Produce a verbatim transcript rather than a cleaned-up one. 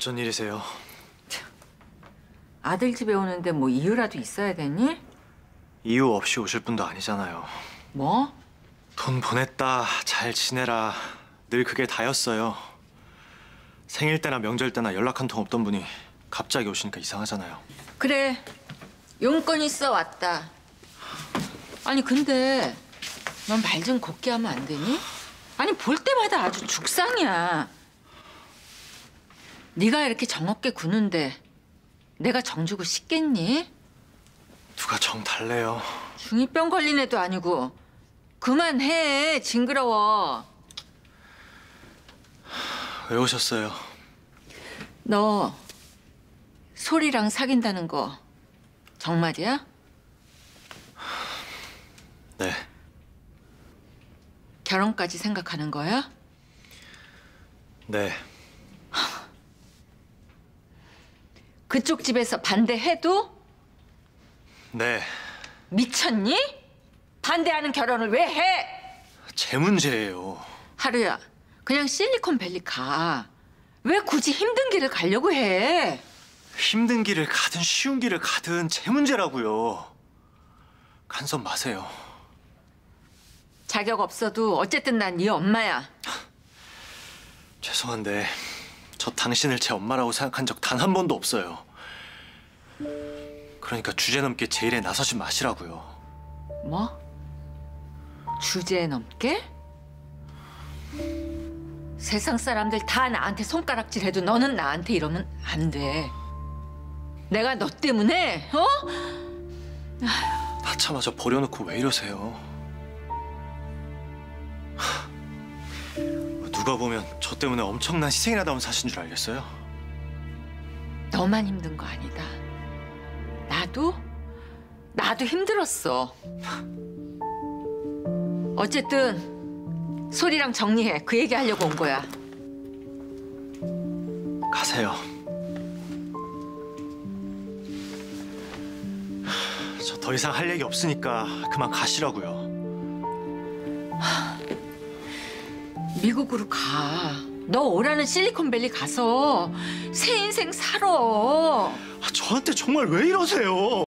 어쩐 일이세요? 아들 집에 오는데 뭐 이유라도 있어야 되니? 이유 없이 오실 분도 아니잖아요. 뭐? 돈 보냈다, 잘 지내라. 늘 그게 다였어요. 생일 때나 명절 때나 연락 한 통 없던 분이 갑자기 오시니까 이상하잖아요. 그래, 용건 있어 왔다. 아니 근데 넌 말 좀 곱게 하면 안 되니? 아니 볼 때마다 아주 죽상이야. 네가 이렇게 정없게 구는데 내가 정 주고 싶겠니? 누가 정 달래요. 중이병 걸린 애도 아니고 그만해, 징그러워. 왜 오셨어요? 너 소리랑 사귄다는 거 정말이야? 네. 결혼까지 생각하는 거야? 네. 그쪽 집에서 반대해도? 네. 미쳤니? 반대하는 결혼을 왜 해? 제 문제예요. 하루야, 그냥 실리콘밸리 가. 왜 굳이 힘든 길을 가려고 해? 힘든 길을 가든 쉬운 길을 가든 제 문제라고요. 간섭 마세요. 자격 없어도 어쨌든 난 네 엄마야. 죄송한데 저 당신을 제 엄마라고 생각한 적 단 한 번도 없어요. 그러니까 주제 넘게 제 일에 나서지 마시라고요. 뭐? 주제 넘게? 세상 사람들 다 나한테 손가락질해도 너는 나한테 이러면 안 돼. 내가 너 때문에, 어? 낳자마자 버려놓고 왜 이러세요? 하, 누가 보면 저 때문에 엄청난 희생이라도 사신 줄 알겠어요? 너만 힘든 거 아니다. 나도, 나도 힘들었어. 어쨌든 소리랑 정리해. 그 얘기 하려고 온 거야. 가세요. 저 더 이상 할 얘기 없으니까 그만 가시라고요. 미국으로 가. 너 오라는 실리콘밸리 가서 새 인생 살아. 아, 저한테 정말 왜 이러세요?